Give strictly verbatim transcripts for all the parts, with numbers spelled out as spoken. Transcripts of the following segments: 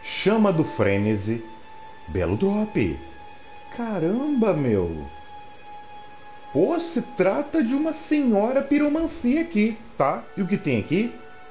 Chama do Frenesi. Belo drop. Caramba, meu. Pô, se trata de uma senhora piromancia aqui, tá? E o que tem aqui?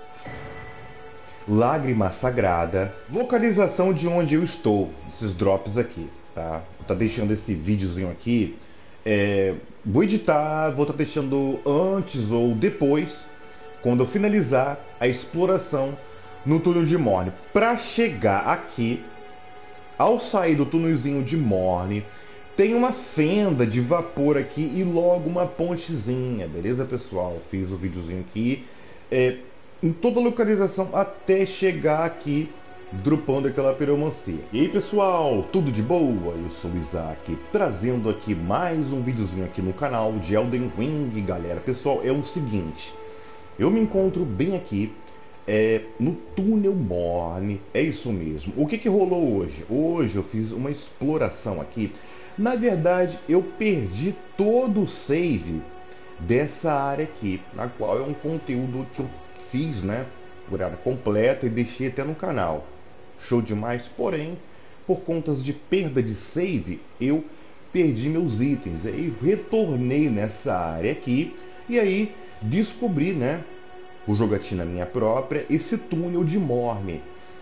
Lágrima Sagrada. Localização de onde eu estou. Esses drops aqui, tá? Vou estar deixando esse videozinho aqui. É, vou editar, vou estar deixando antes ou depois, quando eu finalizar a exploração no túnel de Morne. Para chegar aqui, ao sair do túnelzinho de Morne, tem uma fenda de vapor aqui e logo uma pontezinha, beleza, pessoal? Fiz o videozinho aqui é, em toda a localização até chegar aqui, dropando aquela piromancia. E aí, pessoal, tudo de boa? Eu sou o Isaac, trazendo aqui mais um videozinho aqui no canal de Elden Ring. Galera, pessoal, é o seguinte, eu me encontro bem aqui é, no túnel Morne, é isso mesmo. O que que rolou hoje? Hoje eu fiz uma exploração aqui. Na verdade, eu perdi todo o save dessa área aqui, na qual é um conteúdo que eu fiz, né, por área completa e deixei até no canal. Show demais, porém, por contas de perda de save, eu perdi meus itens. Aí retornei nessa área aqui e aí descobri, né, o jogatina minha própria, esse túnel de Morne.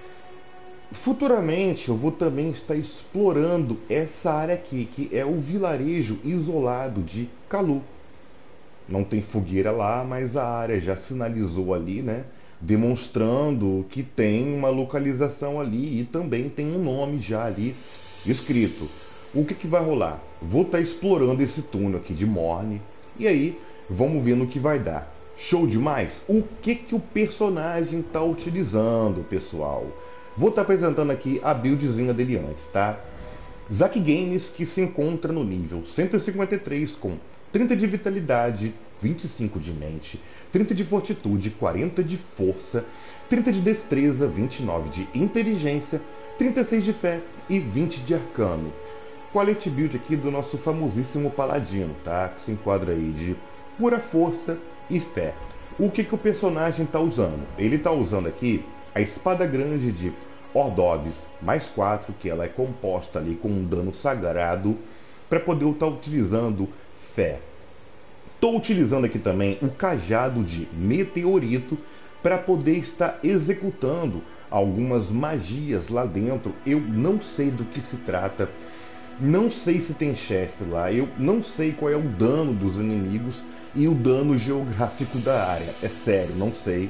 Futuramente eu vou também estar explorando essa área aqui, que é o vilarejo isolado de Kalu. Não tem fogueira lá, mas a área já sinalizou ali, né? Demonstrando que tem uma localização ali e também tem um nome já ali escrito. O que que vai rolar? Vou estar explorando esse túnel aqui de Morne e aí vamos ver no que vai dar. Show demais? O que que o personagem está utilizando, pessoal? Vou estar apresentando aqui a buildzinha dele antes, tá? Zack Games, que se encontra no nível cento e cinquenta e três com trinta de vitalidade, vinte e cinco de mente, trinta de fortitude, quarenta de força, trinta de destreza, vinte e nove de inteligência, trinta e seis de fé e vinte de arcano. Quality build aqui do nosso famosíssimo paladino, tá? Que se enquadra aí de pura força e fé. O que que o personagem está usando? Ele está usando aqui a espada grande de Ordovis, mais quatro, que ela é composta ali com um dano sagrado, para poder estar utilizando fé. Estou utilizando aqui também o cajado de meteorito, para poder estar executando algumas magias lá dentro. Eu não sei do que se trata, não sei se tem chefe lá, eu não sei qual é o dano dos inimigos e o dano geográfico da área. É sério, não sei.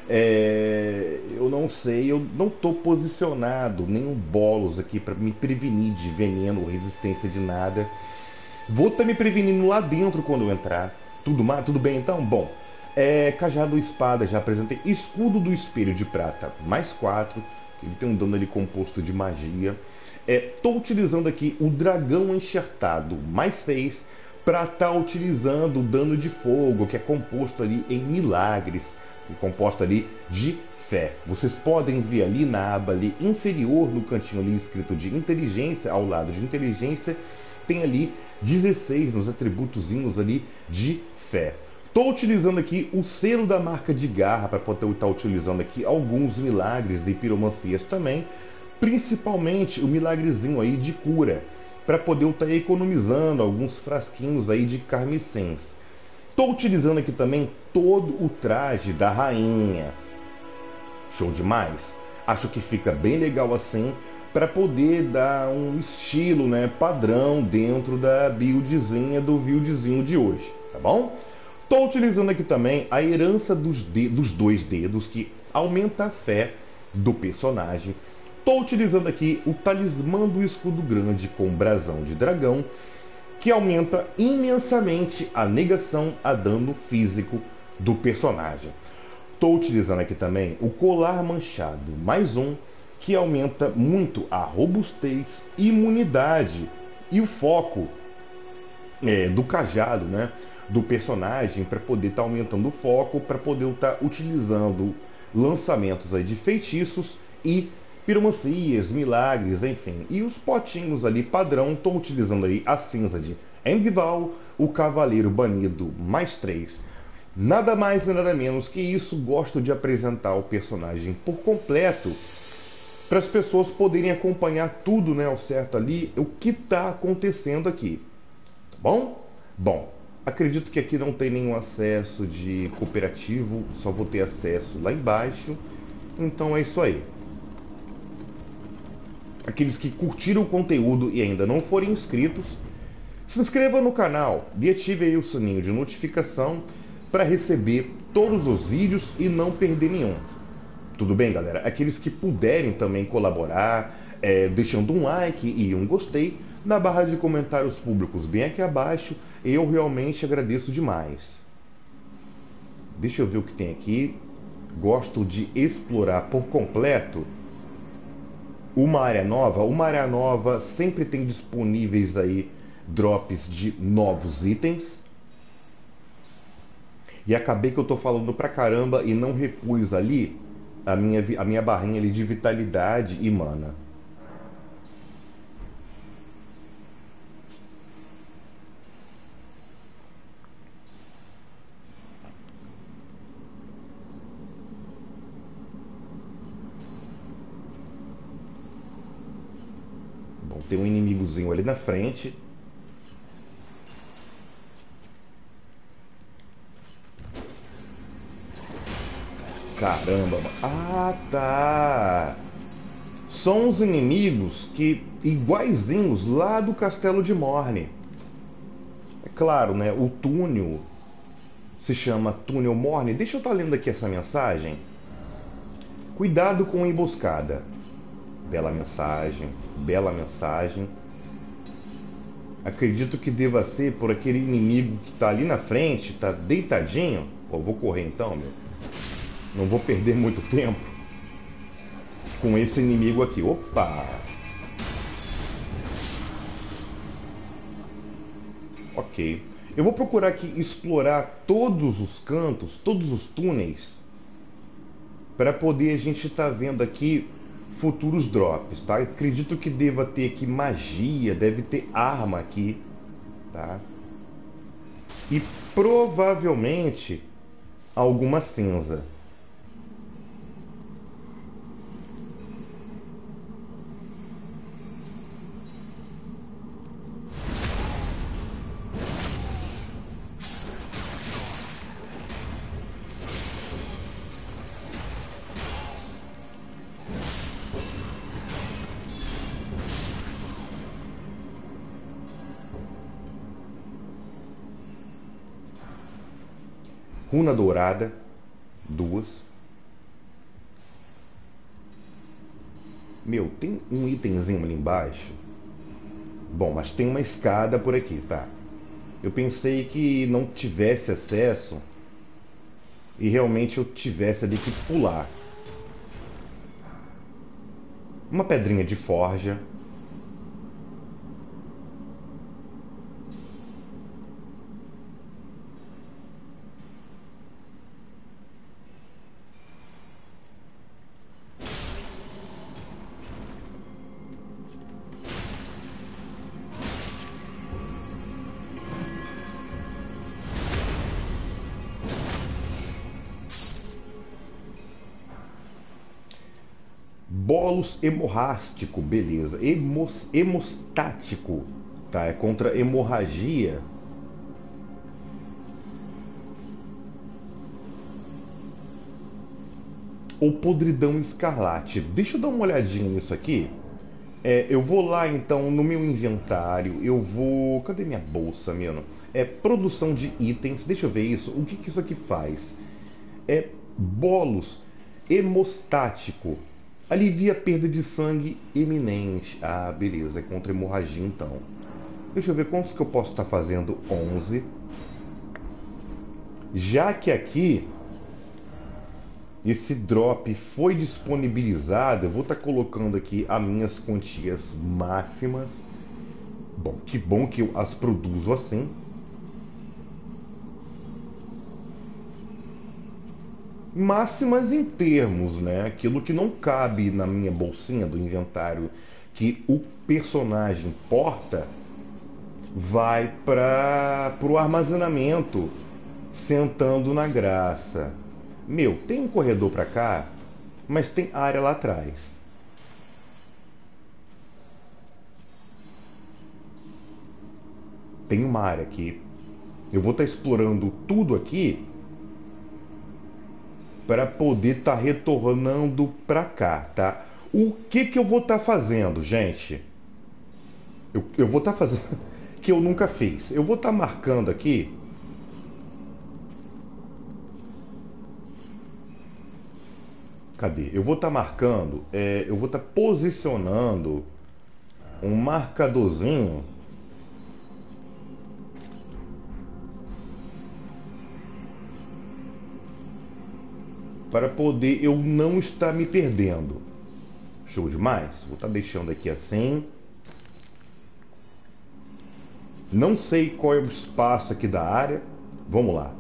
É, eu não sei, eu não estou posicionado nenhum bolos aqui para me prevenir de veneno ou resistência de nada. Vou estar tá me prevenindo lá dentro quando eu entrar. Tudo, tudo bem então? Bom, é, cajado espada, já apresentei. Escudo do espelho de prata, mais quatro. Ele tem um dano ali composto de magia. Estou é, utilizando aqui o dragão enxertado, mais seis, para estar tá utilizando o dano de fogo, que é composto ali em milagres, composta ali de fé. Vocês podem ver ali na aba ali inferior, no cantinho ali escrito de inteligência, ao lado de inteligência, tem ali dezesseis nos atributozinhos ali de fé. Estou utilizando aqui o selo da marca de garra para poder estar utilizando aqui alguns milagres e piromancias também, principalmente o milagrezinho aí de cura, para poder estar economizando alguns frasquinhos aí de carmicens. Estou utilizando aqui também todo o traje da rainha. Show demais? Acho que fica bem legal assim, para poder dar um estilo, né, padrão dentro da buildzinha do buildzinho de hoje, tá bom? Estou utilizando aqui também a herança dos, de dos dois dedos, que aumenta a fé do personagem. Estou utilizando aqui o talismã do escudo grande com brasão de dragão, que aumenta imensamente a negação a dano físico do personagem. Estou utilizando aqui também o colar manchado, mais um, que aumenta muito a robustez, imunidade e o foco é, do cajado, né, do personagem, para poder estar tá aumentando o foco, para poder estar tá utilizando lançamentos aí de feitiços e piromancias, milagres, enfim. E os potinhos ali padrão, estou utilizando aí a cinza de Engval, o Cavaleiro Banido, mais três. Nada mais e nada menos que isso, gosto de apresentar o personagem por completo para as pessoas poderem acompanhar tudo, né, ao certo ali, o que está acontecendo aqui. Tá bom? Bom, acredito que aqui não tem nenhum acesso de cooperativo, só vou ter acesso lá embaixo. Então é isso aí. Aqueles que curtiram o conteúdo e ainda não forem inscritos, se inscreva no canal e ative aí o sininho de notificação para receber todos os vídeos e não perder nenhum. Tudo bem, galera? Aqueles que puderem também colaborar, é, deixando um like e um gostei na barra de comentários públicos bem aqui abaixo, eu realmente agradeço demais. Deixa eu ver o que tem aqui. Gosto de explorar por completo uma área nova. Uma área nova sempre tem disponíveis aí drops de novos itens. E acabei que eu tô falando pra caramba e não repus ali a minha, a minha barrinha ali de vitalidade e mana. Bom, tem um inimigozinho ali na frente. Caramba, mano. Ah, tá. São os inimigos que iguaizinhos lá do Castelo de Morne. É claro, né? O túnel se chama Túnel Morne. Deixa eu estar lendo aqui essa mensagem. Cuidado com a emboscada. Bela mensagem, bela mensagem. Acredito que deva ser por aquele inimigo que está ali na frente, está deitadinho. Pô, vou correr então, meu. Não vou perder muito tempo com esse inimigo aqui. Opa! Ok. Eu vou procurar aqui explorar todos os cantos, todos os túneis, para poder a gente estar tá vendo aqui futuros drops, tá? Acredito que deva ter aqui magia, deve ter arma aqui, tá? E provavelmente alguma cinza. Runa dourada, duas. Meu, tem um itemzinho ali embaixo. Bom, mas tem uma escada por aqui, tá? Eu pensei que não tivesse acesso e realmente eu tivesse ali que pular. Uma pedrinha de forja. Bolos hemorrástico, beleza. Hemos, hemostático, tá? É contra hemorragia. Ou podridão escarlate. Deixa eu dar uma olhadinha nisso aqui. É, eu vou lá então no meu inventário. Eu vou. Cadê minha bolsa, mano? É produção de itens. Deixa eu ver isso. O que, que isso aqui faz? É bolos hemostático. Alivia a perda de sangue iminente. Ah, beleza. É contra hemorragia, então. Deixa eu ver quantos que eu posso estar fazendo. onze. Já que aqui esse drop foi disponibilizado, eu vou estar colocando aqui as minhas quantias máximas. Bom, que bom que eu as produzo assim. Máximas em termos, né? Aquilo que não cabe na minha bolsinha do inventário que o personagem porta vai para o armazenamento sentando na graça. Meu, tem um corredor para cá, mas tem área lá atrás. tem uma área aqui. Eu vou estar explorando tudo aqui para poder estar retornando para cá, tá? O que que eu vou estar fazendo, gente? Eu, eu vou estar fazendo que eu nunca fiz. Eu vou estar marcando aqui. Cadê? Eu vou estar marcando, é, eu vou estar posicionando um marcadorzinho para poder eu não estar me perdendo. Show demais? Vou estar deixando aqui assim. Não sei qual é o espaço aqui da área. Vamos lá.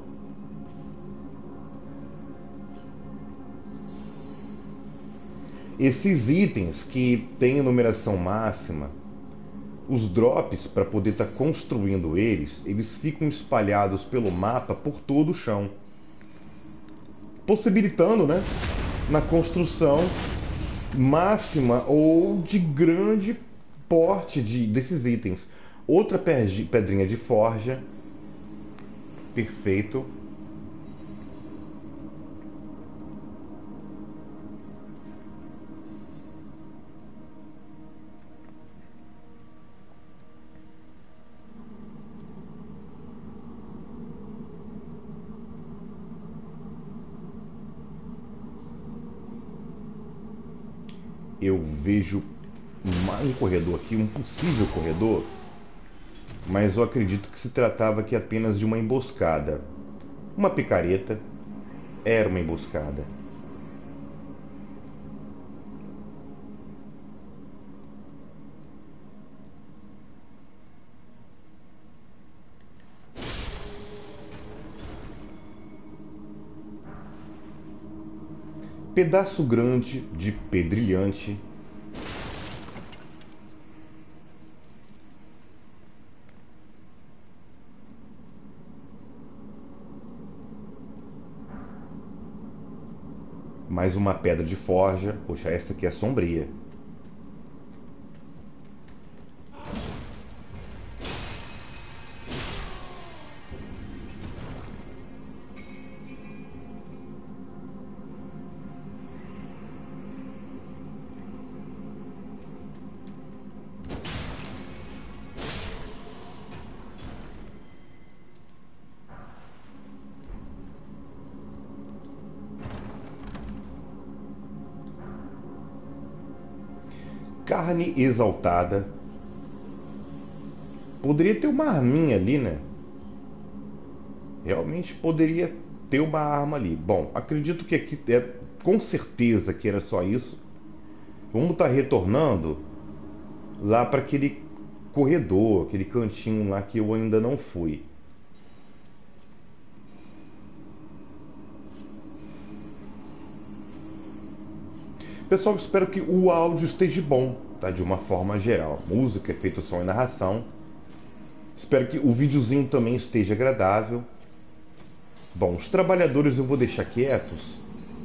Esses itens que têm numeração máxima, os drops, para poder estar construindo eles, eles ficam espalhados pelo mapa por todo o chão, possibilitando, né, na construção máxima ou de grande porte de, desses itens. Outra pedrinha de forja. Perfeito. Eu vejo um corredor aqui, um possível corredor, mas eu acredito que se tratava aqui apenas de uma emboscada. Uma picareta. Era uma emboscada. Pedaço grande de pedrilhante. Mais uma pedra de forja. Poxa, essa aqui é sombria. Carne exaltada. Poderia ter uma arminha ali, né? Realmente poderia ter uma arma ali. Bom, acredito que aqui é com certeza que era só isso. Vamos estar retornando lá para aquele corredor, aquele cantinho lá que eu ainda não fui. Pessoal, espero que o áudio esteja bom, tá? De uma forma geral. Música, efeito som e narração. Espero que o videozinho também esteja agradável. Bom, os trabalhadores eu vou deixar quietos.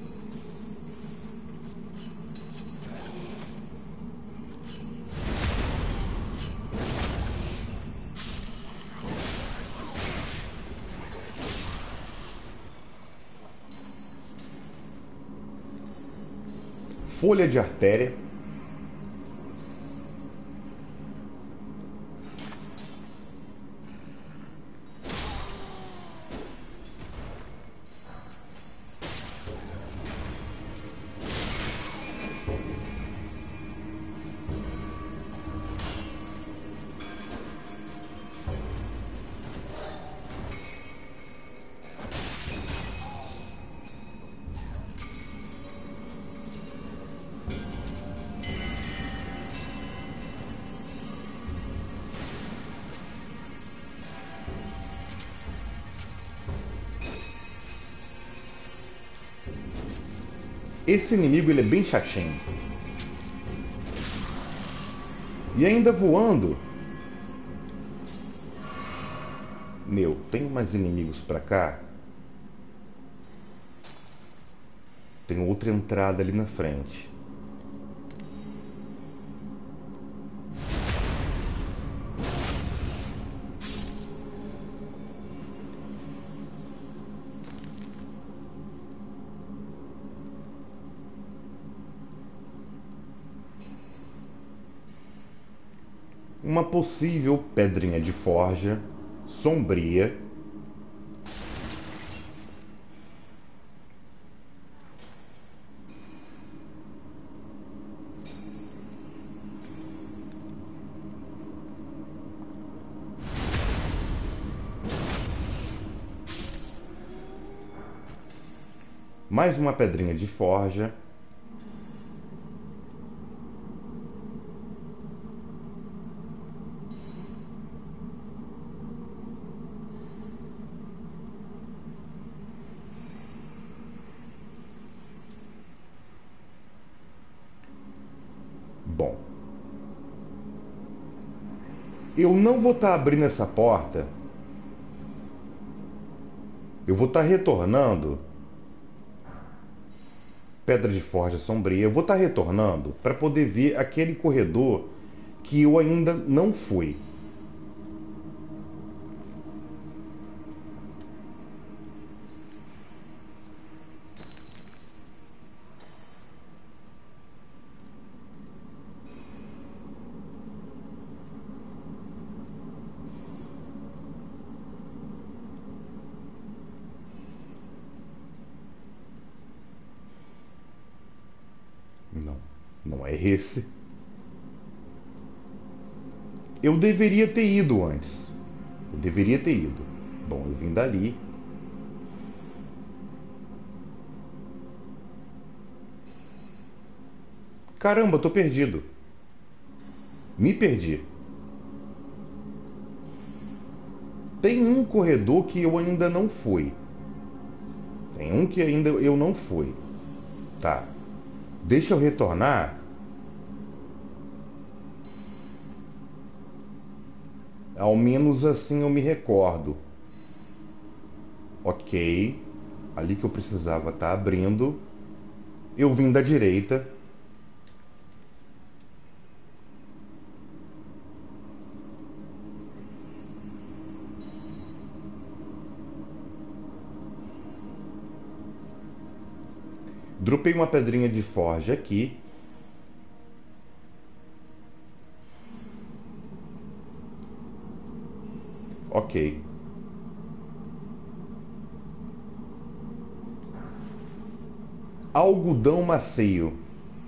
Folha de artéria. Esse inimigo ele é bem chatinho. E ainda voando. Meu, tem mais inimigos pra cá? Tem outra entrada ali na frente. uma possível pedrinha de forja sombria. Mais uma pedrinha de forja. Bom, eu não vou estar abrindo essa porta. Eu vou estar retornando. Pedra de forja sombria. Eu vou estar retornando para poder ver aquele corredor que eu ainda não fui. Não, não é esse. Eu deveria ter ido antes. Eu deveria ter ido. Bom, eu vim dali. Caramba, eu tô perdido. Me perdi. Tem um corredor que eu ainda não fui. Tem um que ainda eu não fui. Tá. Deixa eu retornar. Ao menos assim eu me recordo. Ok. Ali que eu precisava estar abrindo. Eu vim da direita. Dropei uma pedrinha de forja aqui. Ok. Algodão macio.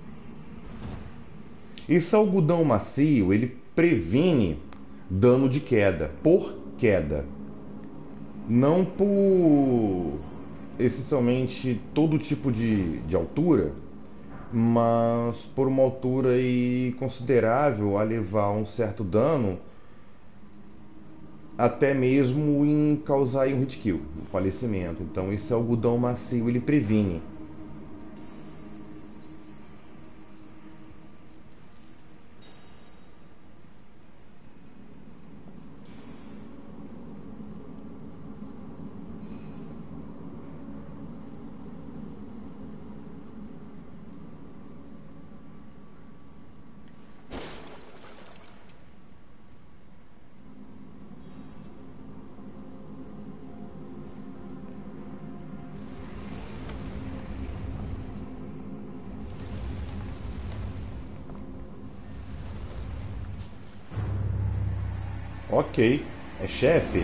Esse algodão macio, ele previne dano de queda, por queda. Não por essencialmente todo tipo de, de altura, mas por uma altura aí considerável a levar um certo dano, até mesmo em causar um hit kill, um falecimento. Então esse algodão macio ele previne. Ok, é chefe.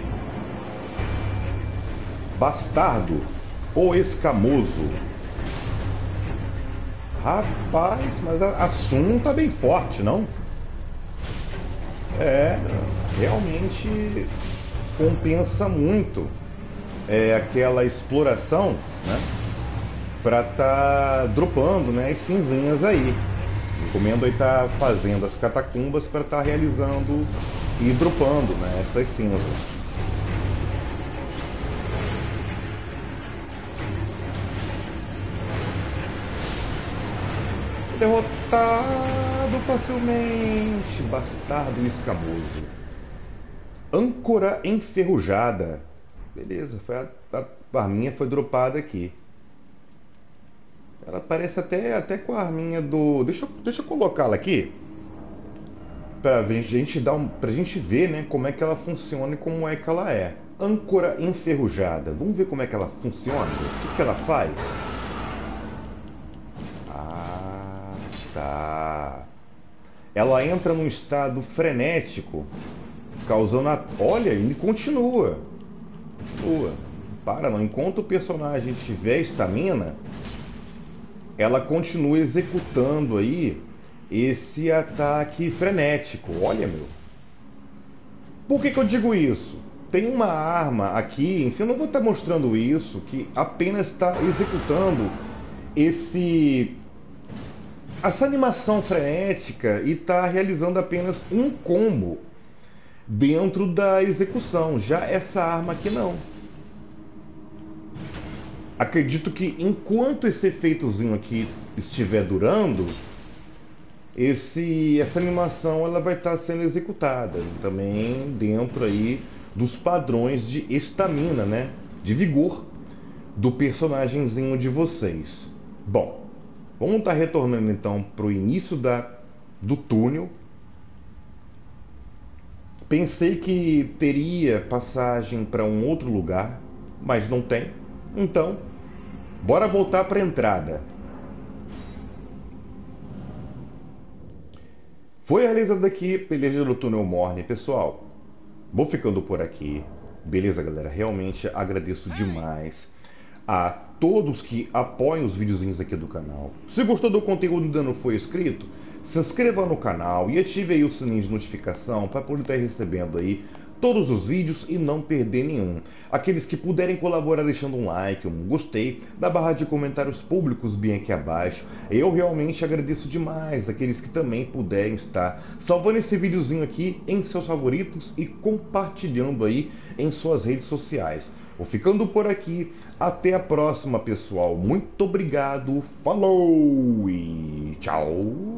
Bastardo, o escamoso. Rapaz, mas a, a Sun tá bem forte, não? É, realmente compensa muito é, aquela exploração, né? Pra tá dropando, né, as cinzinhas aí. Recomendo aí tá fazendo as catacumbas para estar tá realizando e dropando, né, essas cinzas. Derrotado facilmente, bastardo escamoso. Âncora enferrujada. Beleza, foi a, a arminha foi dropada aqui. Ela parece até, até com a arminha do... Deixa, eu- deixa eu colocá-la aqui. Pra ver- gente dar um, pra gente ver, né, como é que ela funciona e como é que ela é. Âncora enferrujada. Vamos ver como é que ela funciona? O que que ela faz? Ah, tá. ela entra num estado frenético, causando a... Olha, ele continua. Continua. Para, não. Enquanto o personagem tiver estamina, ela continua executando aí esse ataque frenético. Olha, meu. Por que que eu digo isso? Tem uma arma aqui, enfim, eu não vou estar mostrando isso, que apenas está executando esse... essa animação frenética e está realizando apenas um combo dentro da execução. Já essa arma aqui não. Acredito que enquanto esse efeitozinho aqui estiver durando, esse, essa animação ela vai estar sendo executada também dentro aí dos padrões de estamina, né? De vigor do personagemzinho de vocês. Bom, vamos estar retornando então para o início da, do túnel. Pensei que teria passagem para um outro lugar, mas não tem. Então, bora voltar para a entrada. Foi realizado aqui peleja do túnel Morne, pessoal. Vou ficando por aqui. Beleza, galera? Realmente agradeço demais a todos que apoiam os videozinhos aqui do canal. Se gostou do conteúdo e ainda não foi inscrito, se inscreva no canal e ative aí o sininho de notificação para poder estar recebendo aí todos os vídeos e não perder nenhum. Aqueles que puderem colaborar deixando um like, um gostei, na barra de comentários públicos bem aqui abaixo. Eu realmente agradeço demais aqueles que também puderem estar salvando esse videozinho aqui em seus favoritos e compartilhando aí em suas redes sociais. Vou ficando por aqui. Até a próxima, pessoal. Muito obrigado. Falou e tchau.